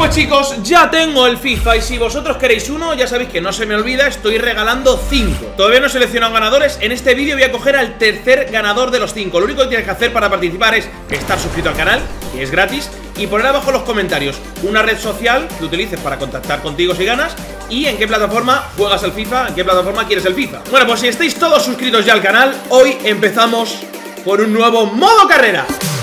Pues chicos, ya tengo el FIFA y si vosotros queréis uno, ya sabéis que no se me olvida, estoy regalando 5. Todavía no he seleccionado ganadores, en este vídeo voy a coger al tercer ganador de los 5. Lo único que tienes que hacer para participar es estar suscrito al canal, que es gratis, y poner abajo en los comentarios una red social que utilices para contactar contigo si ganas y en qué plataforma juegas el FIFA, en qué plataforma quieres el FIFA. Bueno, pues si estáis todos suscritos ya al canal, hoy empezamos por un nuevo modo carrera.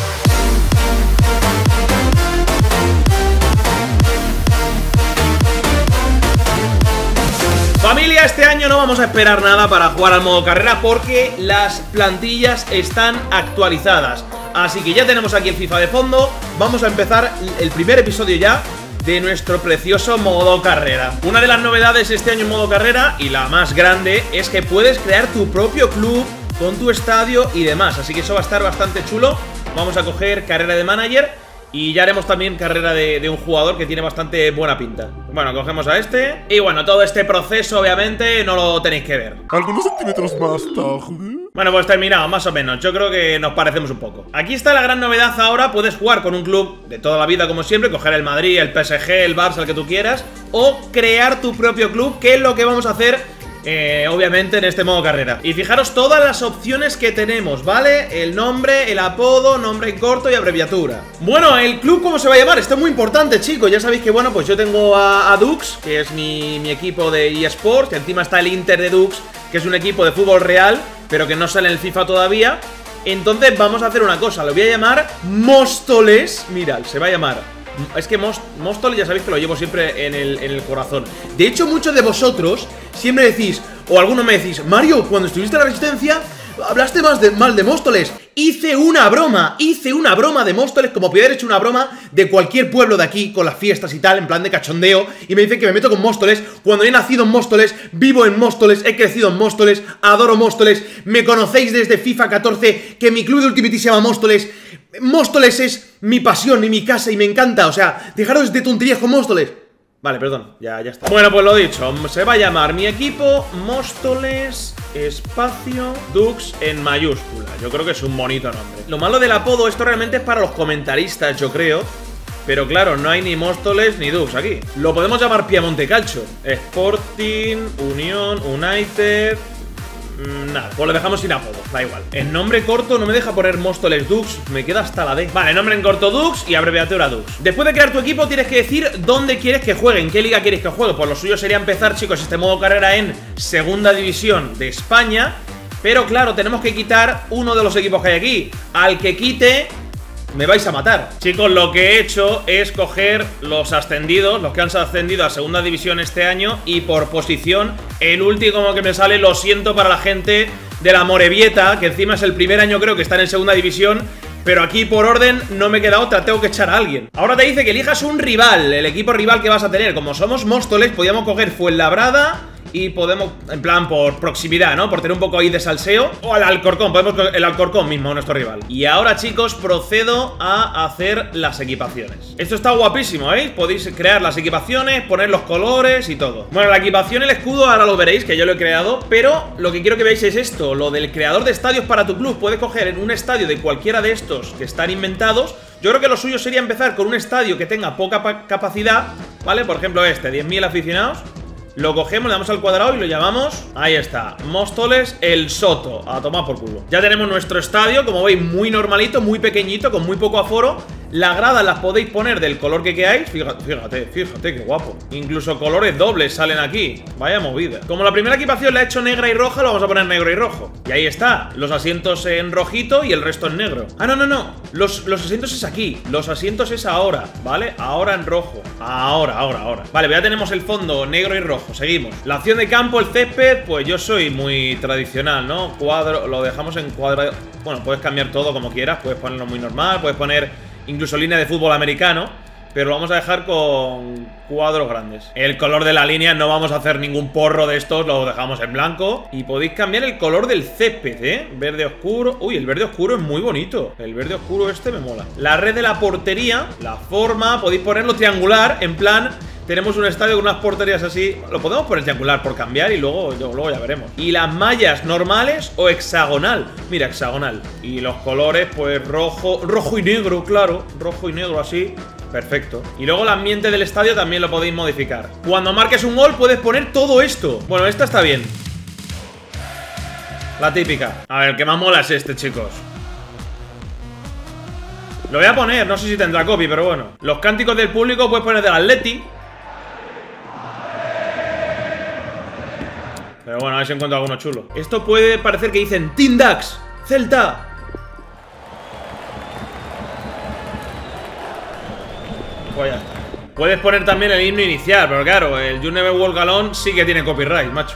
Familia, este año no vamos a esperar nada para jugar al modo carrera porque las plantillas están actualizadas. Así que ya tenemos aquí el FIFA de fondo. Vamos a empezar el primer episodio ya de nuestro precioso modo carrera. Una de las novedades este año en modo carrera, y la más grande, es que puedes crear tu propio club con tu estadio y demás. Así que eso va a estar bastante chulo. Vamos a coger carrera de manager y ya haremos también carrera de un jugador que tiene bastante buena pinta. Bueno, cogemos a este. Y bueno, todo este proceso obviamente no lo tenéis que ver. Algunos centímetros más tarde. Bueno, pues terminado, más o menos. Yo creo que nos parecemos un poco. Aquí está la gran novedad ahora. Puedes jugar con un club de toda la vida como siempre. Coger el Madrid, el PSG, el Barça, el que tú quieras. O crear tu propio club, que es lo que vamos a hacer obviamente en este modo carrera. Y fijaros todas las opciones que tenemos, ¿vale? El nombre, el apodo, nombre en corto y abreviatura. Bueno, el club, ¿cómo se va a llamar? Esto es muy importante, chicos. Ya sabéis que, bueno, pues yo tengo a Dux, que es mi equipo de eSports, que encima está el Inter de Dux, que es un equipo de fútbol real, pero que no sale en el FIFA todavía. Entonces vamos a hacer una cosa, lo voy a llamar Móstoles. Mirad, se va a llamar, es que Móstoles ya sabéis que lo llevo siempre en el corazón. De hecho, muchos de vosotros siempre decís, o algunos me decís, Mario, cuando estuviste en la Resistencia hablaste mal de Móstoles. Hice una broma de Móstoles, como podía haber hecho una broma de cualquier pueblo de aquí con las fiestas y tal, en plan de cachondeo. Y me dicen que me meto con Móstoles cuando he nacido en Móstoles, vivo en Móstoles, he crecido en Móstoles, adoro Móstoles. Me conocéis desde FIFA 14, que mi club de Ultimate se llama Móstoles. Móstoles es mi pasión y mi casa y me encanta. O sea, dejaros de tonterías con Móstoles. Vale, perdón, ya está. Bueno, pues lo dicho, se va a llamar mi equipo Móstoles espacio Dux en mayúscula. Yo creo que es un bonito nombre. Lo malo del apodo, esto realmente es para los comentaristas, yo creo. Pero claro, no hay ni Móstoles ni Dux aquí. Lo podemos llamar Piemonte Calcio, Sporting, Unión, United. Nada, pues lo dejamos sin apodo, da igual. En nombre corto no me deja poner Móstoles Dux, me queda hasta la D. Vale, nombre en corto Dux y abreviatura Dux. Después de crear tu equipo tienes que decir dónde quieres que juegue, en qué liga quieres que juegue. Pues lo suyo sería empezar, chicos, este modo carrera en segunda división de España. Pero claro, tenemos que quitar uno de los equipos que hay aquí. Al que quite, me vais a matar. Chicos, lo que he hecho es coger los ascendidos, los que han ascendido a segunda división este año, y por posición, el último que me sale, lo siento para la gente de la Morevieta, que encima es el primer año creo que están en segunda división, pero aquí por orden no me queda otra, tengo que echar a alguien. Ahora te dice que elijas un rival, el equipo rival que vas a tener. Como somos Móstoles, podríamos coger Fuenlabrada y podemos, en plan, por proximidad, ¿no? Por tener un poco ahí de salseo. O al Alcorcón, podemos coger el Alcorcón mismo, nuestro rival. Y ahora, chicos, procedo a hacer las equipaciones. Esto está guapísimo, ¿eh? Podéis crear las equipaciones, poner los colores y todo. Bueno, la equipación, el escudo, ahora lo veréis, que yo lo he creado. Pero lo que quiero que veáis es esto, lo del creador de estadios para tu club. Puedes coger en un estadio de cualquiera de estos que están inventados. Yo creo que lo suyo sería empezar con un estadio que tenga poca capacidad, ¿vale? Por ejemplo este, 10.000 aficionados. Lo cogemos, le damos al cuadrado y lo llamamos, ahí está, Móstoles El Soto. A tomar por culo. Ya tenemos nuestro estadio, como veis, muy normalito, muy pequeñito, con muy poco aforo. Las gradas las podéis poner del color que queráis. Fíjate, qué guapo. Incluso colores dobles salen aquí. Vaya movida. Como la primera equipación la he hecho negra y roja, lo vamos a poner negro y rojo. Y ahí está, los asientos en rojito y el resto en negro. Ah, no, los asientos es aquí. Los asientos es ahora, ¿vale? Ahora en rojo. Ahora. Vale, ya tenemos el fondo negro y rojo. Seguimos. La acción de campo, el césped, pues yo soy muy tradicional, ¿no? Cuadro, lo dejamos en cuadrado. Bueno, puedes cambiar todo como quieras. Puedes ponerlo muy normal, puedes poner incluso línea de fútbol americano, pero lo vamos a dejar con cuadros grandes. El color de la línea no vamos a hacer ningún porro de estos, lo dejamos en blanco. Y podéis cambiar el color del césped, ¿eh? Verde oscuro. Uy, el verde oscuro es muy bonito. El verde oscuro este me mola. La red de la portería, la forma, podéis ponerlo triangular, en plan Tenemos un estadio con unas porterías así. Lo podemos poner triangular por cambiar y luego ya veremos. Y las mallas normales o hexagonal. Mira, hexagonal. Y los colores, pues rojo y negro, claro. Rojo y negro así. Perfecto. Y luego el ambiente del estadio también lo podéis modificar. Cuando marques un gol puedes poner todo esto. Bueno, esta está bien. La típica. A ver, el que más mola es este, chicos. Lo voy a poner, no sé si tendrá copy, pero bueno. Los cánticos del público puedes poner del Atleti. Pero bueno, a ver si encuentro alguno chulo. Esto puede parecer que dicen Team Dax, Celta. Pues ya está. Puedes poner también el himno inicial, pero claro, el You Never Walk Alone sí que tiene copyright, macho.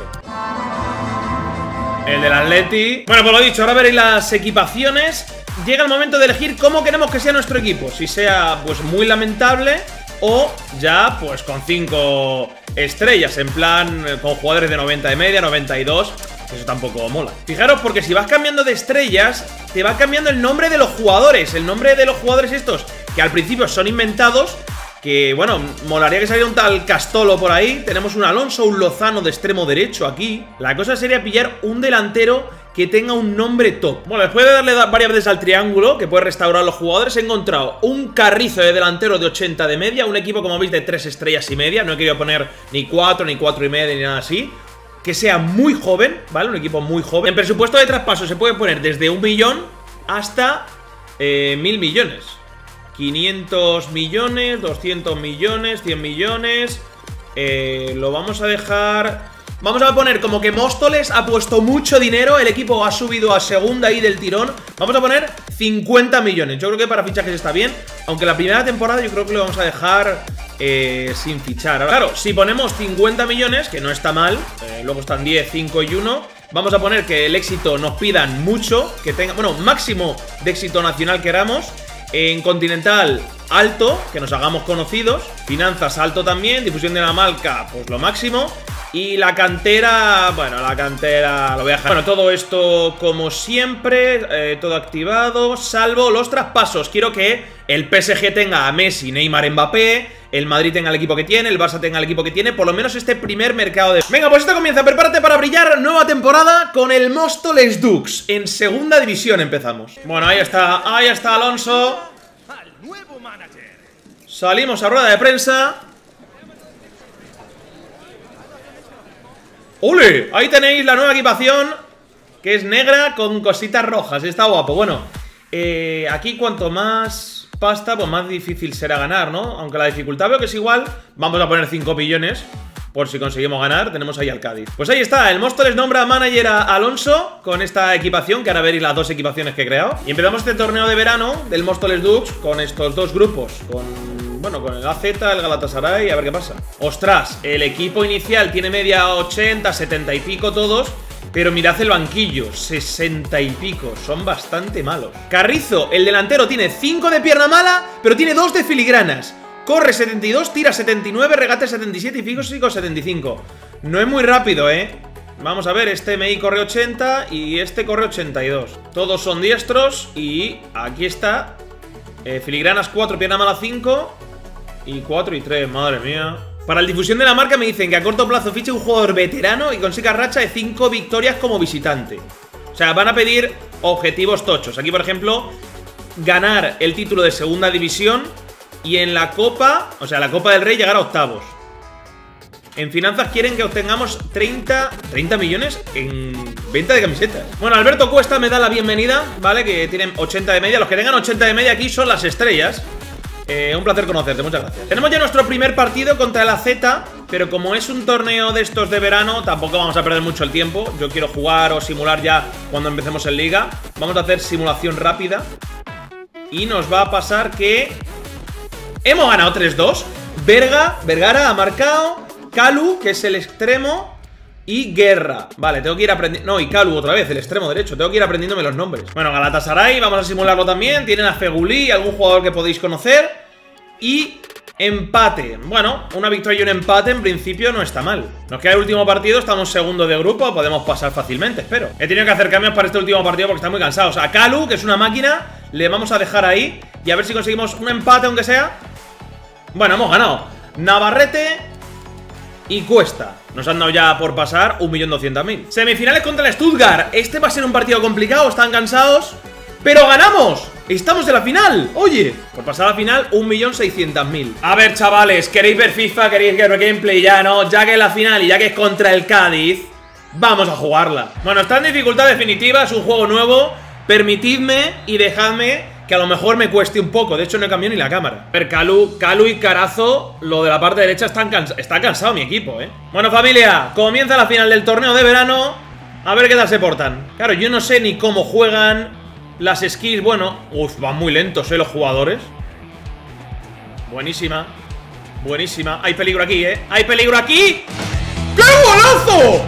El del Atleti. Bueno, pues lo dicho, ahora veréis las equipaciones. Llega el momento de elegir cómo queremos que sea nuestro equipo. Si sea, pues, muy lamentable o ya, pues, con 5 estrellas. En plan, con jugadores de 90 de media, 92. Eso tampoco mola. Fijaros, porque si vas cambiando de estrellas, te va cambiando el nombre de los jugadores. El nombre de los jugadores estos, que al principio son inventados. Que, bueno, molaría que saliera un tal Castolo por ahí. Tenemos un Alonso, un Lozano de extremo derecho aquí. La cosa sería pillar un delantero que tenga un nombre top. Bueno, después de darle varias veces al triángulo, que puede restaurar a los jugadores, he encontrado un Carrizo de delantero de 80 de media. Un equipo, como veis, de 3 estrellas y media. No he querido poner ni 4, ni 4 y media, ni nada así. Que sea muy joven, ¿vale? Un equipo muy joven. En presupuesto de traspaso se puede poner desde 1 millón hasta 1000 millones. 500 millones, 200 millones, 100 millones. Lo vamos a dejar... Vamos a poner como que Móstoles ha puesto mucho dinero. El equipo ha subido a segunda ahí del tirón. Vamos a poner 50 millones. Yo creo que para fichajes está bien. Aunque la primera temporada yo creo que lo vamos a dejar sin fichar. Ahora, claro, si ponemos 50 millones, que no está mal, luego están 10, 5 y 1. Vamos a poner que el éxito nos pidan mucho, que tenga, bueno, máximo de éxito nacional queramos. En continental, alto, que nos hagamos conocidos. Finanzas, alto también. Difusión de la marca, pues lo máximo. Y la cantera, bueno, la cantera lo voy a dejar. Bueno, todo esto como siempre, todo activado, salvo los traspasos. Quiero que el PSG tenga a Messi, Neymar, Mbappé. El Madrid tenga el equipo que tiene, el Barça tenga el equipo que tiene. Por lo menos este primer mercado de... Venga, pues esto comienza, prepárate para brillar. Nueva temporada con el Móstoles Dux. En segunda división empezamos. Bueno, ahí está Alonso. Salimos a rueda de prensa. ¡Ole! Ahí tenéis la nueva equipación, que es negra con cositas rojas. Está guapo. Bueno, aquí cuanto más pasta, pues más difícil será ganar, ¿no? Aunque la dificultad veo que es igual. Vamos a poner 5 millones por si conseguimos ganar. Tenemos ahí al Cádiz. Pues ahí está, el Móstoles nombra manager a Alonso con esta equipación, que ahora veréis las 2 equipaciones que he creado. Y empezamos este torneo de verano del Móstoles Dux con estos 2 grupos, bueno, con el AZ, el Galatasaray, a ver qué pasa. Ostras, el equipo inicial tiene media 80, 70 y pico todos. Pero mirad el banquillo, 60 y pico, son bastante malos. Carrizo, el delantero, tiene 5 de pierna mala, pero tiene 2 de filigranas. Corre 72, tira 79, regate 77 y físico 75. No es muy rápido, Vamos a ver, este MI corre 80 y este corre 82. Todos son diestros y aquí está. Filigranas 4, pierna mala 5 y 4 y 3, madre mía. Para la difusión de la marca me dicen que a corto plazo fiche un jugador veterano y consiga racha de 5 victorias como visitante. O sea, van a pedir objetivos tochos. Aquí, por ejemplo, ganar el título de segunda división y en la Copa, o sea, la Copa del Rey, llegar a octavos. En finanzas quieren que obtengamos 30 millones en venta de camisetas. Bueno, Alberto Cuesta me da la bienvenida, ¿vale? Que tienen 80 de media. Los que tengan 80 de media aquí son las estrellas. Un placer conocerte, muchas gracias. Tenemos ya nuestro primer partido contra el AZ, pero como es un torneo de estos de verano, tampoco vamos a perder mucho el tiempo. Yo quiero jugar o simular ya cuando empecemos en liga. Vamos a hacer simulación rápida. Y nos va a pasar que... hemos ganado 3-2. Vergara ha marcado. Calu, que es el extremo. Y Guerra. Vale, tengo que ir aprendiendo... no, y Calu otra vez, el extremo derecho. Tengo que ir aprendiéndome los nombres. Bueno, Galatasaray, vamos a simularlo también. Tienen a Feguli, algún jugador que podéis conocer. Y empate. Bueno, una victoria y un empate en principio no está mal. Nos queda el último partido, estamos segundo de grupo. Podemos pasar fácilmente, espero. He tenido que hacer cambios para este último partido porque están muy cansados. A Calu, que es una máquina, le vamos a dejar ahí. Y a ver si conseguimos un empate aunque sea. Bueno, hemos ganado. Navarrete y Cuesta. Nos han dado ya por pasar 1.200.000. Semifinales contra el Stuttgart. Este va a ser un partido complicado, están cansados, ¡Pero ganamos! ¡Estamos en la final! Oye, por pasar a la final, 1.600.000. A ver, chavales, ¿queréis ver FIFA? ¿Queréis ver gameplay? Ya, ¿no? Ya que es la final y ya que es contra el Cádiz, vamos a jugarla. Bueno, está en dificultad definitiva, es un juego nuevo. Permitidme y dejadme que a lo mejor me cueste un poco. De hecho, no he cambiado ni la cámara. A ver, Calu y Carazo, lo de la parte derecha, está cansado mi equipo, ¿eh? Bueno, familia, comienza la final del torneo de verano. A ver qué tal se portan. Claro, yo no sé ni cómo juegan las skills. Bueno, van muy lentos, los jugadores. Buenísima. Buenísima. Hay peligro aquí, Hay peligro aquí. ¡Qué golazo!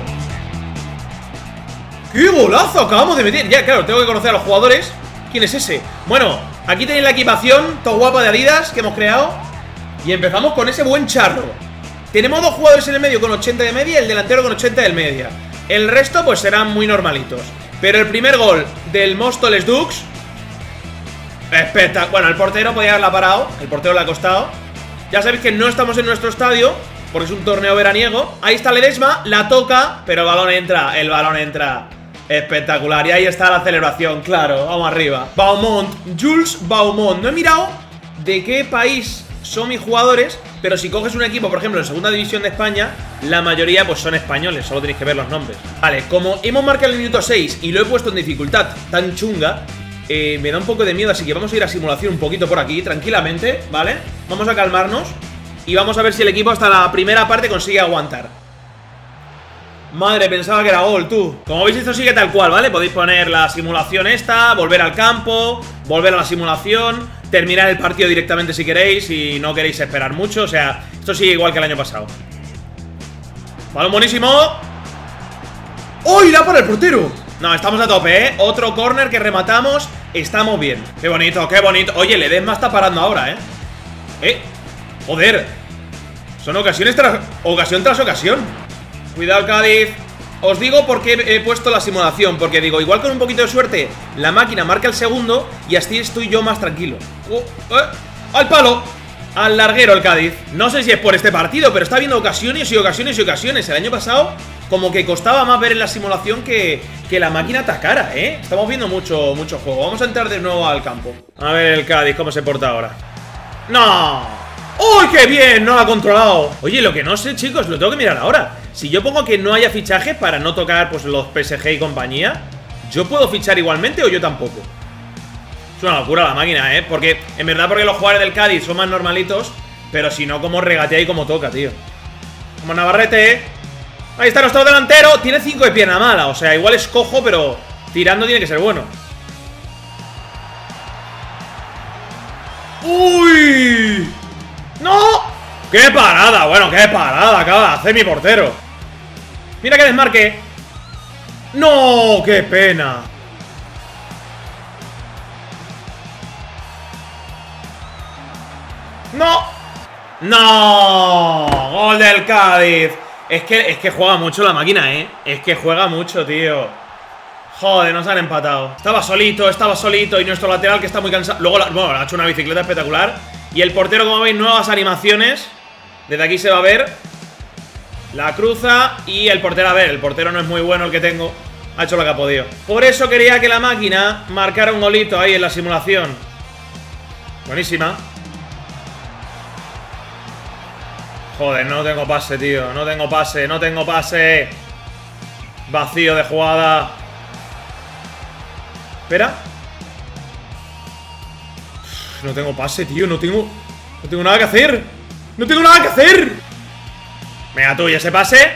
¡Qué golazo acabamos de meter! Ya, claro, tengo que conocer a los jugadores. ¿Quién es ese? Bueno, aquí tenéis la equipación todo guapa de Adidas que hemos creado. Y empezamos con ese buen charro. Tenemos dos jugadores en el medio con 80 de media y el delantero con 80 de media. El resto pues serán muy normalitos. Pero el primer gol del Móstoles Dux, espectacular. Bueno, el portero podía haberla parado. El portero le ha costado. Ya sabéis que no estamos en nuestro estadio porque es un torneo veraniego. Ahí está Ledesma, la toca, pero el balón entra. El balón entra. Espectacular, y ahí está la celebración, claro, vamos arriba. Baumont, Jules Baumont. No he mirado de qué país son mis jugadores, pero si coges un equipo, por ejemplo, en segunda división de España, la mayoría pues son españoles, solo tenéis que ver los nombres. Vale, como hemos marcado el minuto 6 y lo he puesto en dificultad tan chunga, me da un poco de miedo, así que vamos a ir a simulación un poquito por aquí, tranquilamente, ¿vale? Vamos a calmarnos y vamos a ver si el equipo hasta la primera parte consigue aguantar. Madre, pensaba que era gol, tú. Como veis, esto sigue tal cual, ¿vale? Podéis poner la simulación esta, volver al campo, volver a la simulación, terminar el partido directamente si queréis y no queréis esperar mucho. O sea, esto sigue igual que el año pasado. Balón buenísimo. ¡Oh, irá para el portero! No, estamos a tope, Otro córner que rematamos. Estamos bien. Qué bonito, qué bonito. Oye, Ledesma está parando ahora, Joder. Son ocasión tras ocasión. Cuidado, Cádiz. Os digo por qué he puesto la simulación. Porque digo, igual con un poquito de suerte la máquina marca el segundo y así estoy yo más tranquilo. ¡Al palo! Al larguero el Cádiz. No sé si es por este partido, pero está habiendo ocasiones y ocasiones y ocasiones. El año pasado como que costaba más ver en la simulación que la máquina atacara, Estamos viendo mucho juego. Vamos a entrar de nuevo al campo. A ver el Cádiz, cómo se porta ahora. ¡No! ¡Uy, qué bien! No lo ha controlado. Oye, lo que no sé, chicos, lo tengo que mirar ahora. Si yo pongo que no haya fichajes para no tocar pues los PSG y compañía, ¿yo puedo fichar igualmente o yo tampoco? Es una locura la máquina, Porque, en verdad, porque los jugadores del Cádiz son más normalitos. Pero si no, como regatea y como toca, tío. Como Navarrete, Ahí está nuestro delantero. Tiene 5 de pierna mala, o sea, igual es cojo, pero tirando tiene que ser bueno. ¡Uy! ¡No! ¡Qué parada! Bueno, qué parada acaba de hacer mi portero. Mira que desmarque. ¡No! ¡Qué pena! ¡No! ¡No! ¡Gol del Cádiz! Es que juega mucho la máquina, Es que juega mucho, tío. Joder, nos han empatado. Estaba solito y nuestro lateral que está muy cansado. Luego, bueno, ha hecho una bicicleta espectacular. Y el portero, como veis, nuevas animaciones. Desde aquí se va a ver. La cruza y el portero, a ver, el portero no es muy bueno el que tengo. Ha hecho lo que ha podido. Por eso quería que la máquina marcara un golito ahí en la simulación. Buenísima. Joder, no tengo pase, tío. No tengo pase. Vacío de jugada. Espera. No tengo pase, tío. No tengo nada que hacer. Venga tú, ¿y ese pase?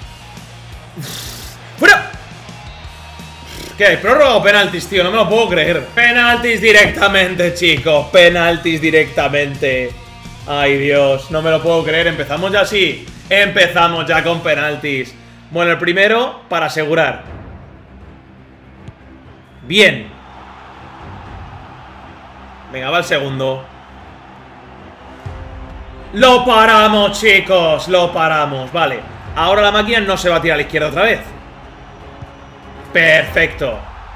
¡Fuera! ¿Qué hay? ¿Prórroga o penaltis, tío? No me lo puedo creer. Penaltis directamente, chicos. Penaltis directamente. Ay, Dios, no me lo puedo creer. Empezamos ya así. Empezamos ya con penaltis. Bueno, el primero para asegurar. Bien. Venga, va el segundo. Lo paramos, chicos. Lo paramos, vale. Ahora la máquina no se va a tirar a la izquierda otra vez. Perfecto.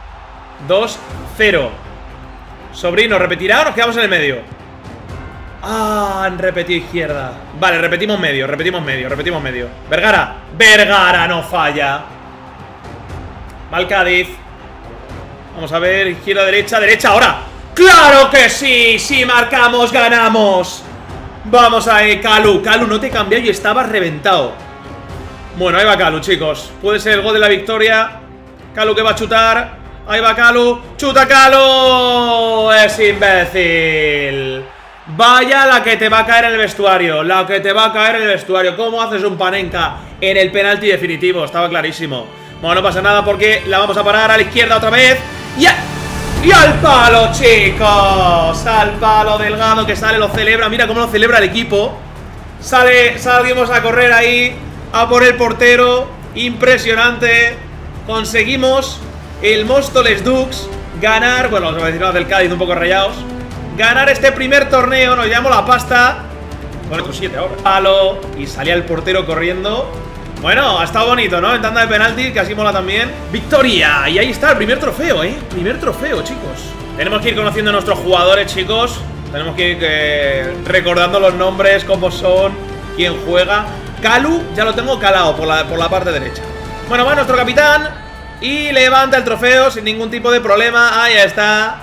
2-0. Sobrino, ¿repetirá o nos quedamos en el medio? Ah, han repetido izquierda. Vale, repetimos medio. Vergara no falla. Va el Cádiz. Vamos a ver, izquierda, derecha, derecha, ahora. ¡Claro que sí! ¡Si marcamos, ganamos! Vamos ahí, Calu. Calu, no te cambias y estabas reventado. Bueno, ahí va Calu, chicos. Puede ser el gol de la victoria. Calu que va a chutar. Ahí va Calu. ¡Chuta, Calu! ¡Es imbécil! Vaya la que te va a caer en el vestuario. La que te va a caer en el vestuario. ¿Cómo haces un Panenka en el penalti definitivo? Estaba clarísimo. Bueno, no pasa nada porque la vamos a parar a la izquierda otra vez. ¡Y al palo, chicos! Al palo Delgado que sale, lo celebra. Mira cómo lo celebra el equipo. Salimos a correr ahí, a por el portero. Impresionante. Conseguimos el Móstoles Dux ganar. Bueno, los vecinos del Cádiz un poco rayados. Ganar este primer torneo, nos llevamos la pasta. Con otros 7 ahora. Palo. Y salía el portero corriendo. Bueno, ha estado bonito, ¿no? En tanda de penalti, que así mola también. ¡Victoria! Y ahí está el primer trofeo, ¿eh? Primer trofeo, chicos. Tenemos que ir conociendo a nuestros jugadores, chicos. Tenemos que ir recordando los nombres, cómo son, quién juega. Calu, ya lo tengo calado por la parte derecha. Bueno, va nuestro capitán y levanta el trofeo sin ningún tipo de problema. Ahí está.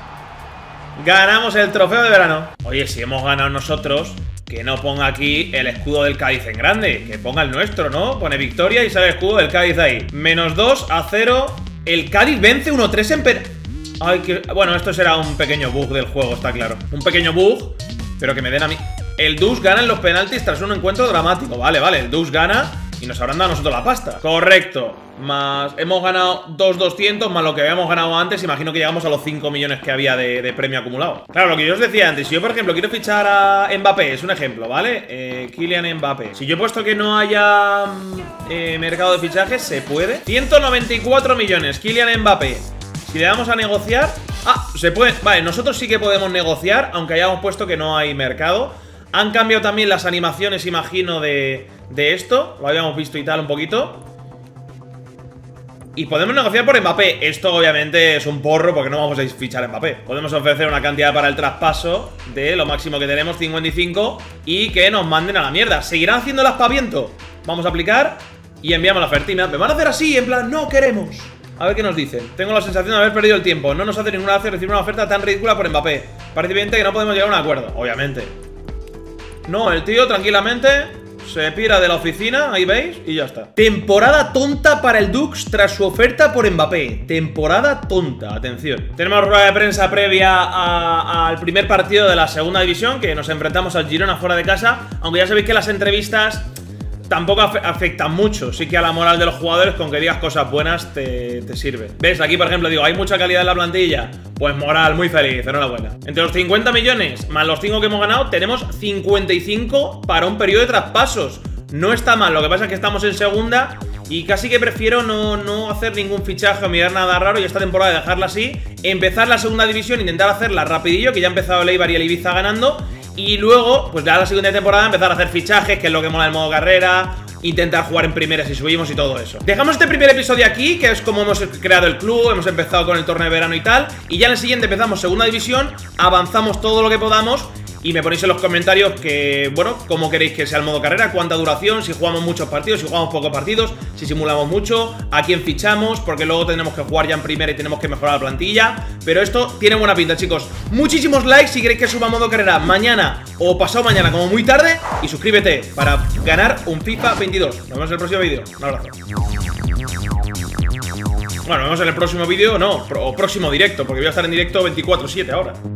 Ganamos el trofeo de verano. Oye, si hemos ganado nosotros, que no ponga aquí el escudo del Cádiz en grande, que ponga el nuestro, ¿no? Pone victoria y sale el escudo del Cádiz ahí. -2-0. El Cádiz vence 1-3 en penalti. Ay, que... Bueno, esto será un pequeño bug del juego, está claro. Un pequeño bug, pero que me den a mí. El Dux gana en los penaltis tras un encuentro dramático. Vale, el Dux gana y nos habrán dado a nosotros la pasta. Correcto. Más hemos ganado 2.200 más lo que habíamos ganado antes. Imagino que llegamos a los 5 millones que había de premio acumulado. Claro, lo que yo os decía antes. Si yo, por ejemplo, quiero fichar a Mbappé, es un ejemplo, ¿vale? Kylian Mbappé. Si yo he puesto que no haya mercado de fichajes, se puede. 194 millones, Kylian Mbappé. Si le damos a negociar... Ah, se puede... Vale, nosotros sí que podemos negociar, aunque hayamos puesto que no hay mercado. Han cambiado también las animaciones, imagino, de esto. Lo habíamos visto y tal un poquito. Y podemos negociar por Mbappé. Esto obviamente es un porro porque no vamos a fichar a Mbappé. Podemos ofrecer una cantidad para el traspaso de lo máximo que tenemos, 55. Y que nos manden a la mierda. ¿Seguirán haciendo el aspaviento? Vamos a aplicar y enviamos la oferta. Me van a hacer así, en plan, no queremos. A ver qué nos dicen. Tengo la sensación de haber perdido el tiempo. No nos hace ninguna gracia recibir una oferta tan ridícula por Mbappé. Parece evidente que no podemos llegar a un acuerdo, obviamente. No, el tío tranquilamente se pira de la oficina, ahí veis, y ya está. Temporada tonta para el Dux tras su oferta por Mbappé. Temporada tonta, atención. Tenemos rueda de prensa previa al primer partido de la segunda división, que nos enfrentamos al Girona fuera de casa. Aunque ya sabéis que las entrevistas tampoco afectan mucho. Sí que a la moral de los jugadores, con que digas cosas buenas te sirve. ¿Ves? Aquí, por ejemplo, digo, hay mucha calidad en la plantilla. Pues moral, muy feliz, enhorabuena. Entre los 50 millones más los 5 que hemos ganado, tenemos 55 para un periodo de traspasos. No está mal, lo que pasa es que estamos en segunda y casi que prefiero no hacer ningún fichaje o mirar nada raro y esta temporada dejarla así. Empezar la segunda división, intentar hacerla rapidillo, que ya ha empezado el Eibar y el Ibiza ganando. Y luego, pues ya la siguiente temporada empezar a hacer fichajes, que es lo que mola el modo carrera. Intentar jugar en primera si subimos y todo eso. Dejamos este primer episodio aquí, que es como hemos creado el club. Hemos empezado con el torneo de verano y tal. Y ya en el siguiente empezamos segunda división. Avanzamos todo lo que podamos. Y me ponéis en los comentarios que, bueno, cómo queréis que sea el modo carrera, cuánta duración, si jugamos muchos partidos, si jugamos pocos partidos, si simulamos mucho, a quién fichamos, porque luego tendremos que jugar ya en primera y tenemos que mejorar la plantilla. Pero esto tiene buena pinta, chicos. Muchísimos likes si queréis que suba modo carrera mañana o pasado mañana como muy tarde. Y suscríbete para ganar un FIFA 22. Nos vemos en el próximo vídeo. Un abrazo. Bueno, nos vemos en el próximo vídeo, no, o próximo directo, porque voy a estar en directo 24/7 ahora.